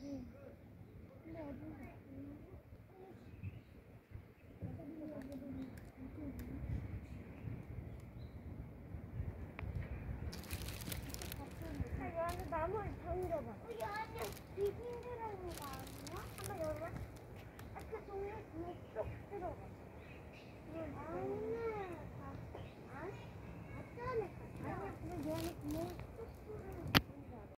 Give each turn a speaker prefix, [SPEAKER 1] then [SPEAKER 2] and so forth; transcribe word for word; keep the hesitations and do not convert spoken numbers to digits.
[SPEAKER 1] 응. 근데 어디 아, 여기 나무를 던져봐. 여기 안에 비빈 들어있는 거 아니야? 한번 열어봐. 아, 그 종이 뒤에 쏙 들어가. 안에 가. 안? 어쩌네. 아니, 근데 얘는 뒤에